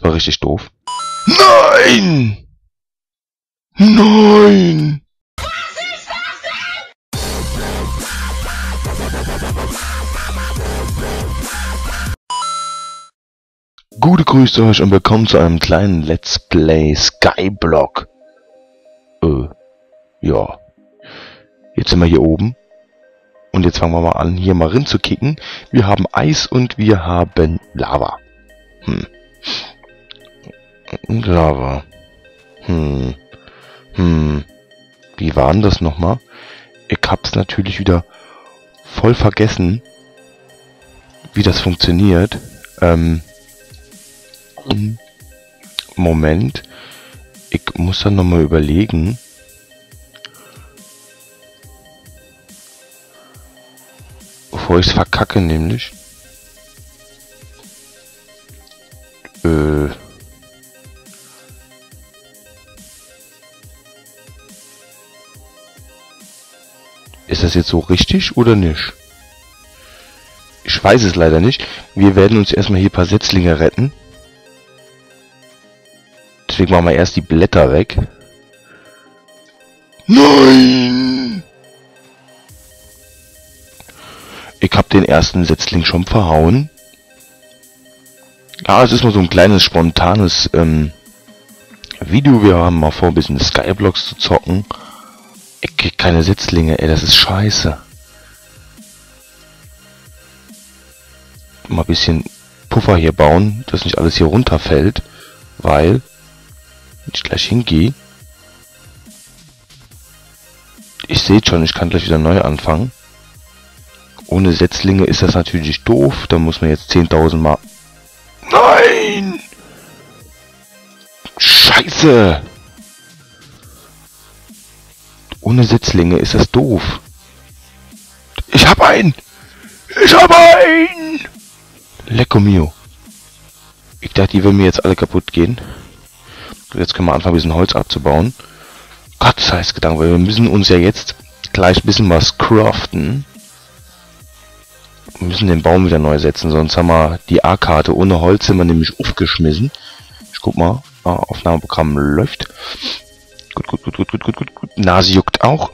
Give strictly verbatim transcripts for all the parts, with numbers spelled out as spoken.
Das war richtig doof. Nein! Nein! Gute Grüße euch und willkommen zu einem kleinen Let's Play Skyblock. Äh, ja. Jetzt sind wir hier oben. Und jetzt fangen wir mal an, hier mal rein zu kicken. Wir haben Eis und wir haben Lava. Hm. Und Lava. Hm. Hm. Wie war denn das nochmal? Ich hab's natürlich wieder voll vergessen, wie das funktioniert. Ähm. Moment. Ich muss dann nochmal überlegen. Bevor ich es verkacke, nämlich. Äh. Ist das jetzt so richtig oder nicht? Ich weiß es leider nicht. Wir werden uns erstmal hier ein paar Setzlinge retten. Deswegen machen wir erst die Blätter weg. Nein! Ich habe den ersten Setzling schon verhauen. Ja, es ist mal so ein kleines, spontanes ähm, Video. Wir haben mal vor, ein bisschen Skyblocks zu zocken. Ich krieg keine Setzlinge, ey, das ist scheiße. Mal ein bisschen Puffer hier bauen, dass nicht alles hier runterfällt. Weil, wenn ich gleich hingehe, ich sehe schon, ich kann gleich wieder neu anfangen. Ohne Setzlinge ist das natürlich doof. Da muss man jetzt zehntausend Mal... Nein! Scheiße! Ohne Setzlinge ist das doof. Ich hab einen! Ich hab einen! Lecco mio. Ich dachte, die würden mir jetzt alle kaputt gehen. Jetzt können wir anfangen, ein bisschen Holz abzubauen. Gott sei es Gedanke, weil wir müssen uns ja jetzt gleich ein bisschen was craften. Wir müssen den Baum wieder neu setzen, sonst haben wir die A-Karte ohne Holz sind wir nämlich aufgeschmissen. Ich guck mal, ah, Aufnahmeprogramm läuft. Gut, gut, gut, gut, gut, gut, gut, gut. Nase juckt auch.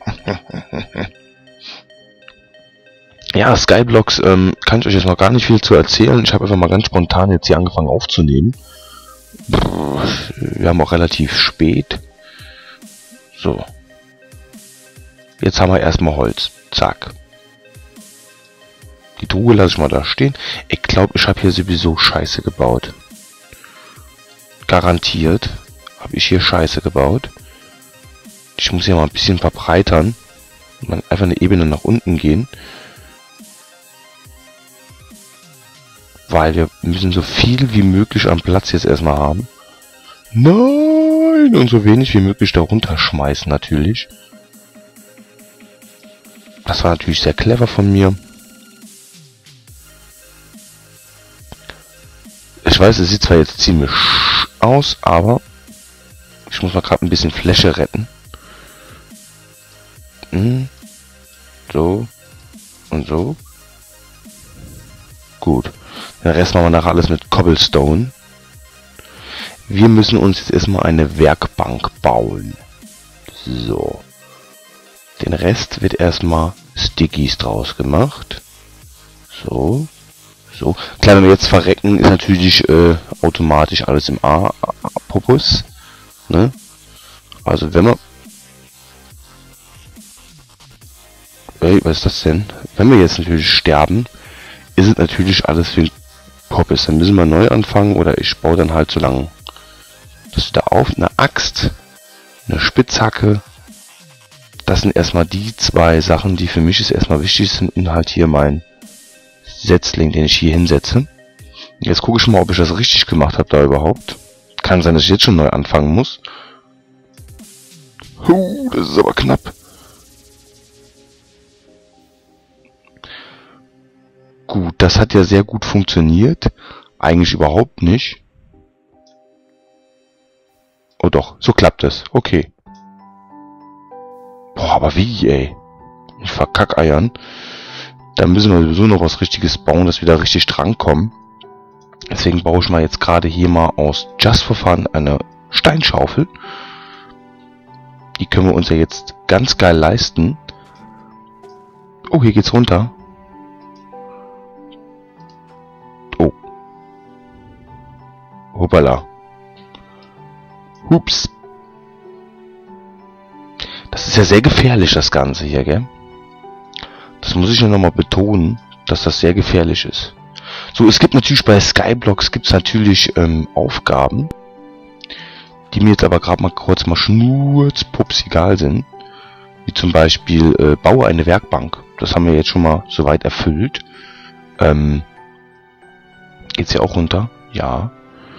Ja, Skyblocks, ähm, kann ich euch jetzt noch gar nicht viel zu erzählen. Ich habe einfach mal ganz spontan jetzt hier angefangen aufzunehmen. Wir haben auch relativ spät. So. Jetzt haben wir erstmal Holz. Zack. Die Truhe lasse ich mal da stehen. Ich glaube, ich habe hier sowieso Scheiße gebaut. Garantiert habe ich hier Scheiße gebaut. Ich muss hier mal ein bisschen verbreitern. Einfach eine Ebene nach unten gehen. Weil wir müssen so viel wie möglich an Platz jetzt erstmal haben. Nein! Und so wenig wie möglich darunter schmeißen natürlich. Das war natürlich sehr clever von mir. Ich weiß, es sieht zwar jetzt ziemlich aus, aber ich muss mal gerade ein bisschen Fläche retten. Hm. So. Und so. Gut. Den Rest machen wir nachher alles mit Cobblestone. Wir müssen uns jetzt erstmal eine Werkbank bauen. So. Den Rest wird erstmal Stickies draus gemacht. So. So. Klar, wenn wir jetzt verrecken, ist natürlich äh, automatisch alles im A-Popus. Ne? Also wenn wir... Ey, was ist das denn? Wenn wir jetzt natürlich sterben, ist es natürlich alles für den Popus. Dann müssen wir neu anfangen oder ich baue dann halt so lange das wieder auf. Eine Axt, eine Spitzhacke. Das sind erstmal die zwei Sachen, die für mich ist erstmal wichtig sind. Und halt hier mein Setzling, den ich hier hinsetze. Jetzt gucke ich mal, ob ich das richtig gemacht habe da überhaupt. Kann sein, dass ich jetzt schon neu anfangen muss. Huh, das ist aber knapp. Gut, das hat ja sehr gut funktioniert. Eigentlich überhaupt nicht. Oh doch, so klappt es. Okay. Boah, aber wie, ey? Ich verkackeiern. Da müssen wir sowieso noch was Richtiges bauen, dass wir da richtig drankommen. Deswegen baue ich mal jetzt gerade hier mal aus Just for Fun eine Steinschaufel. Die können wir uns ja jetzt ganz geil leisten. Oh, hier geht's runter. Oh. Hoppala. Hups. Das ist ja sehr gefährlich, das Ganze hier, gell? Das muss ich ja nochmal betonen, dass das sehr gefährlich ist. So, es gibt natürlich bei Skyblocks gibt's natürlich ähm, Aufgaben, die mir jetzt aber gerade mal kurz mal schnurzpups egal sind. Wie zum Beispiel, äh, baue eine Werkbank. Das haben wir jetzt schon mal soweit erfüllt. Ähm, geht's hier auch runter? Ja.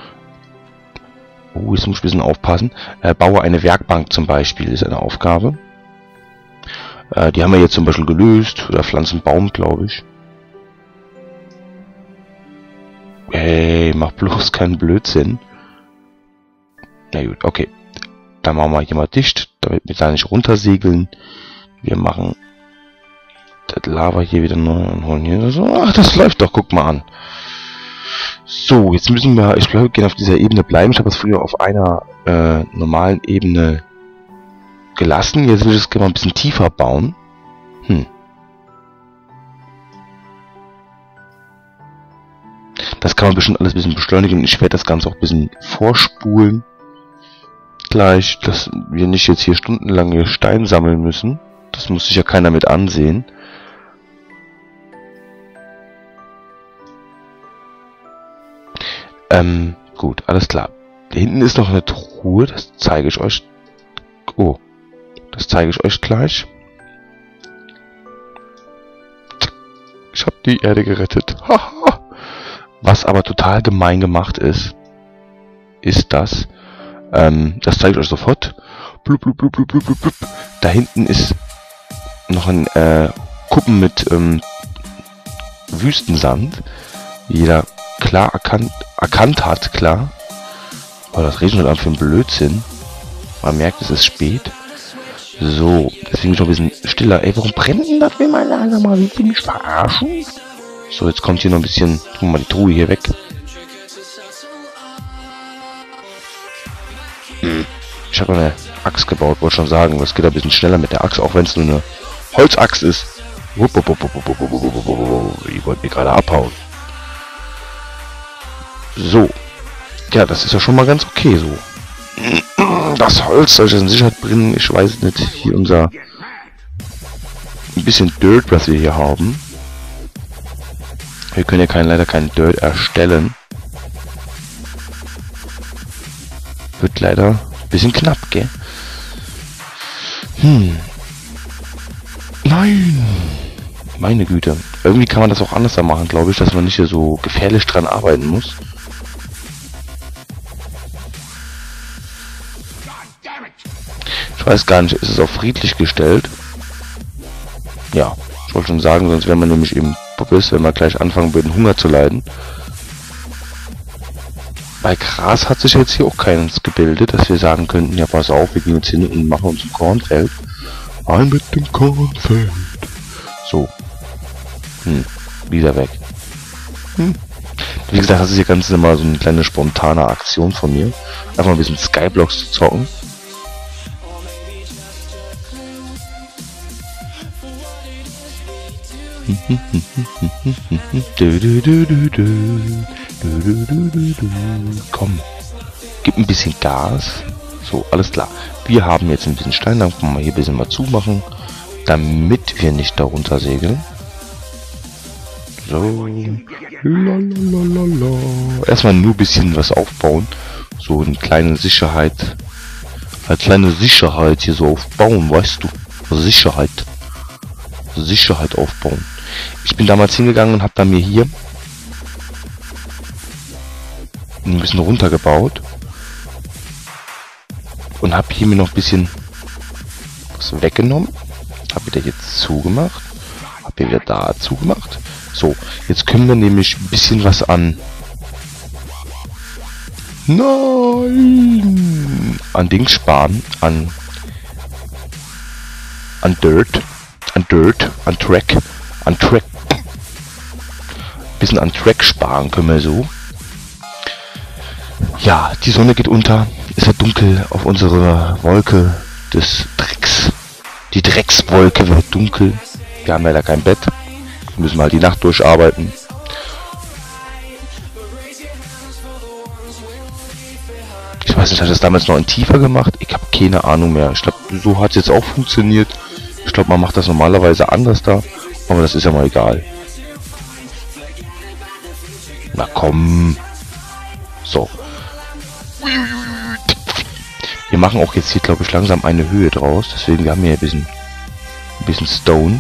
Oh, jetzt muss ich ein bisschen aufpassen. Äh, baue eine Werkbank zum Beispiel, ist eine Aufgabe. Äh, die haben wir jetzt zum Beispiel gelöst. Oder pflanzen Baum, glaube ich. Hey, mach bloß keinen Blödsinn. Na gut, okay. Dann machen wir hier mal dicht, damit wir da nicht runtersegeln. Wir machen das Lava hier wieder neu und holen hier so. Ach, das läuft doch, guck mal an. So, jetzt müssen wir, ich glaube, wir gehen auf dieser Ebene bleiben. Ich habe das früher auf einer äh, normalen Ebene gelassen. Jetzt will ich das gerne mal ein bisschen tiefer bauen. Hm. Das kann man bestimmt alles ein bisschen beschleunigen. Ich werde das Ganze auch ein bisschen vorspulen. Gleich, dass wir nicht jetzt hier stundenlang hier Stein sammeln müssen. Das muss sich ja keiner mit ansehen. Ähm, gut, alles klar. Da hinten ist noch eine Truhe, das zeige ich euch. Oh, das zeige ich euch gleich. Ich habe die Erde gerettet. Haha. Was aber total gemein gemacht ist, ist das, ähm, das zeige ich euch sofort. Blub, blub, blub, blub, blub, blub. Da hinten ist noch ein äh, Kuppen mit ähm, Wüstensand. Jeder klar erkannt, erkannt hat, klar. Aber das reden wir dann für einen Blödsinn. Man merkt, es ist spät. So, deswegen schon ein bisschen stiller. Ey, warum brennt denn das, wenn man langsam mal wie mich verarschen? So, jetzt kommt hier noch ein bisschen, tun wir mal die Truhe hier weg. Hm. Ich habe eine Axt gebaut, wollte schon sagen. Das geht ein bisschen schneller mit der Axt, auch wenn es nur eine Holzaxt ist. Ich wollte mir gerade abhauen. So. Ja, das ist ja schon mal ganz okay so. Das Holz soll ich in Sicherheit bringen. Ich weiß nicht. Hier unser ein bisschen Dirt, was wir hier haben. Wir können ja kein, leider keinen Dirt erstellen. Wird leider ein bisschen knapp, gell? Hm. Nein! Meine Güte. Irgendwie kann man das auch anders machen, glaube ich, dass man nicht hier so gefährlich dran arbeiten muss. Ich weiß gar nicht, ist es auf friedlich gestellt? Ja, ich wollte schon sagen, sonst wären wir nämlich eben Puppis, wenn wir gleich anfangen würden, Hunger zu leiden. Bei Gras hat sich jetzt hier auch keins gebildet, dass wir sagen könnten, ja pass auf, wir gehen jetzt hin und machen uns ein Kornfeld. Ein mit dem Kornfeld. So. Hm, wieder weg. Hm. Wie gesagt, das ist hier ganz immer so eine kleine spontane Aktion von mir. Einfach ein bisschen Skyblocks zu zocken. Komm, gib ein bisschen Gas. So, alles klar. Wir haben jetzt ein bisschen Stein, dann können wir hier ein bisschen mal zumachen, damit wir nicht darunter segeln. So. Lalalala. Erstmal nur ein bisschen was aufbauen. So eine kleine Sicherheit. Eine kleine Sicherheit hier so aufbauen, weißt du? Sicherheit. Sicherheit aufbauen. Ich bin damals hingegangen und habe dann mir hier ein bisschen runtergebaut und habe hier mir noch ein bisschen was weggenommen, habe wieder jetzt zugemacht, habe wieder da zugemacht. So, jetzt können wir nämlich ein bisschen was an Nein an Dings sparen, an an Dirt, an Dirt, an Track, an Track. Bisschen an Track sparen können wir so. Ja, die Sonne geht unter. Es wird dunkel auf unserer Wolke des Drecks. Die Dreckswolke wird dunkel. Wir haben leider kein Bett. Wir müssen mal die Nacht durcharbeiten. Ich weiß nicht, hat das damals noch in tiefer gemacht? Ich habe keine Ahnung mehr. Ich glaube, so hat es jetzt auch funktioniert. Ich glaube, man macht das normalerweise anders da. Aber das ist ja mal egal. Na komm. So. Wir machen auch jetzt hier, glaube ich, langsam eine Höhe draus. Deswegen, wir haben hier ein bisschen, ein bisschen Stone.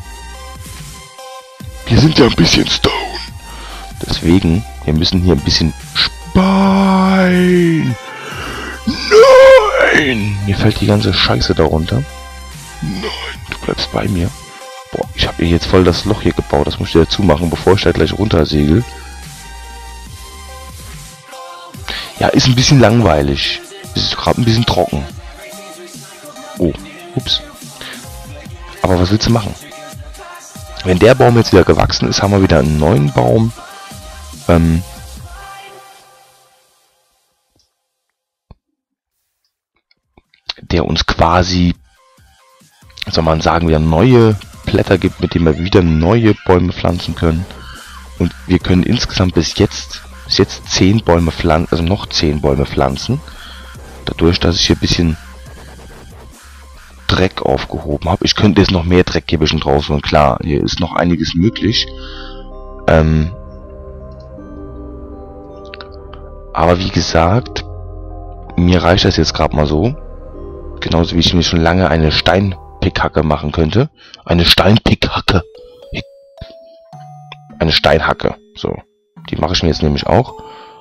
Wir sind ja ein bisschen Stone. Deswegen, wir müssen hier ein bisschen Stein. Nein! Mir fällt die ganze Scheiße darunter. Nein, du bleibst bei mir. Boah, ich habe hier jetzt voll das Loch hier gebaut. Das muss ich dazu machen, bevor ich da gleich runtersegel. Ja, ist ein bisschen langweilig. Ist gerade ein bisschen trocken. Oh, ups. Aber was willst du machen? Wenn der Baum jetzt wieder gewachsen ist, haben wir wieder einen neuen Baum. Ähm, der uns quasi, soll man sagen, wieder neue Blätter gibt, mit denen wir wieder neue Bäume pflanzen können. Und wir können insgesamt bis jetzt, bis jetzt zehn Bäume pflanzen, also noch zehn Bäume pflanzen. Dadurch, dass ich hier ein bisschen Dreck aufgehoben habe. Ich könnte jetzt noch mehr Dreck hier ein bisschen drauf und klar, hier ist noch einiges möglich. Ähm, aber wie gesagt, mir reicht das jetzt gerade mal so. Genauso wie ich mir schon lange eine Steinpickhacke machen könnte. Eine Steinpickhacke. Eine Steinhacke. So. Die mache ich mir jetzt nämlich auch.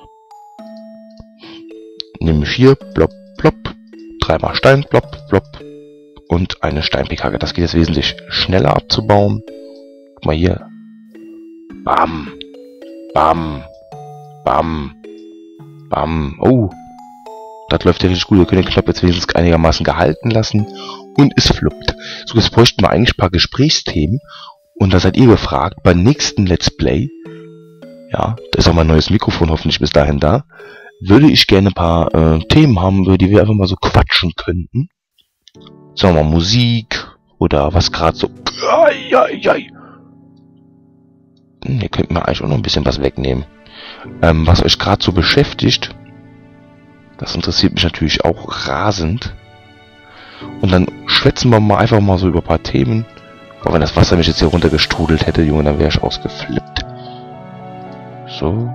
Nehme ich hier, plopp, plopp. Dreimal Stein, plopp, plopp. Und eine Steinpickhacke. Das geht jetzt wesentlich schneller abzubauen. Guck mal hier. Bam. Bam. Bam. Bam. Oh. Das läuft ja richtig gut. Wir können den Knopf jetzt wenigstens einigermaßen gehalten lassen. Und es fluppt. So, jetzt bräuchten wir eigentlich ein paar Gesprächsthemen. Und da seid ihr gefragt, beim nächsten Let's Play, ja, da ist auch mein neues Mikrofon hoffentlich bis dahin da, würde ich gerne ein paar äh, Themen haben, über die wir einfach mal so quatschen könnten. Sagen wir mal Musik oder was gerade so... Ai, ai, ai. Hm, ihr könnt mir eigentlich auch noch ein bisschen was wegnehmen. Ähm, was euch gerade so beschäftigt, das interessiert mich natürlich auch rasend. Und dann schwätzen wir mal einfach mal so über ein paar Themen. Aber wenn das Wasser mich jetzt hier runtergestrudelt hätte, Junge, dann wäre ich ausgeflippt. So.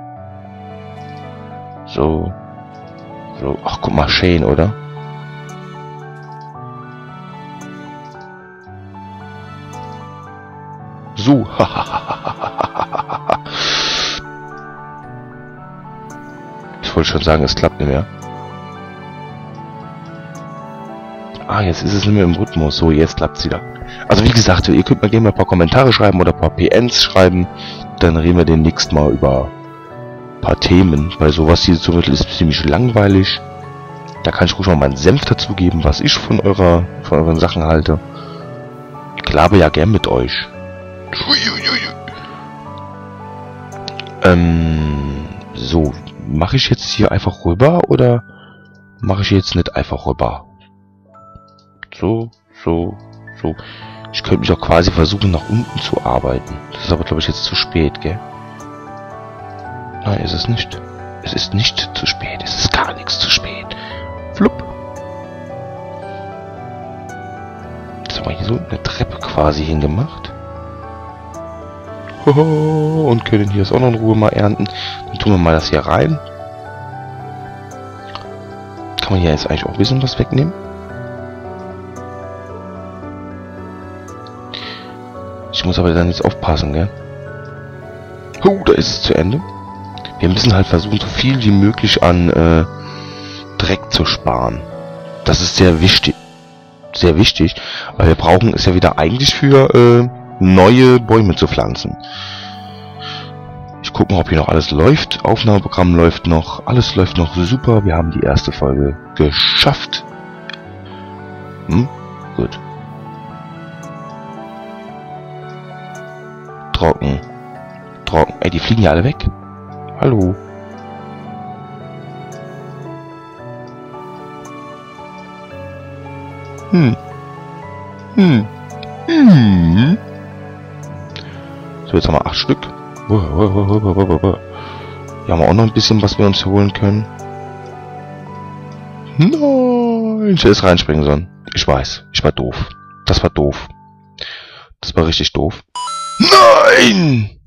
So. So. Ach, guck mal, schön, oder? So. Ich wollte schon sagen, es klappt nicht mehr. Ah, jetzt ist es nicht mehr im Rhythmus. So, jetzt klappt's wieder. Also wie gesagt, ihr könnt mir gerne mal ein paar Kommentare schreiben oder ein paar P Ns schreiben. Dann reden wir demnächst mal über ein paar Themen. Weil sowas hier zum Beispiel ist ziemlich langweilig. Da kann ich ruhig mal meinen Senf dazugeben, was ich von eurer, von euren Sachen halte. Ich labe ja gern mit euch. Ähm, so, mache ich jetzt hier einfach rüber oder mache ich jetzt nicht einfach rüber? So, so, so. Ich könnte mich auch quasi versuchen, nach unten zu arbeiten. Das ist aber, glaube ich, jetzt zu spät, gell? Nein, ist es nicht. Es ist nicht zu spät. Es ist gar nichts zu spät. Flupp. Jetzt haben wir hier so eine Treppe quasi hingemacht. Hoho, und können hier das auch noch in Ruhe mal ernten. Dann tun wir mal das hier rein. Kann man hier jetzt eigentlich auch ein bisschen was wegnehmen? Ich muss aber dann jetzt aufpassen, gell? Oh, da ist es zu Ende. Wir müssen halt versuchen, so viel wie möglich an äh, Dreck zu sparen. Das ist sehr wichtig. Sehr wichtig, weil wir brauchen es ja wieder eigentlich für äh, neue Bäume zu pflanzen. Ich gucke mal, ob hier noch alles läuft. Aufnahmeprogramm läuft noch. Alles läuft noch super. Wir haben die erste Folge geschafft. Hm? Gut. Trocken. Trocken. Ey, die fliegen ja alle weg. Hallo. Hm. Hm. Hm. So, jetzt haben wir acht Stück. Hier haben wir auch noch ein bisschen, was wir uns holen können. Nein, ich hätte es reinspringen sollen. Ich weiß, ich war doof. Das war doof. Das war richtig doof. Nein!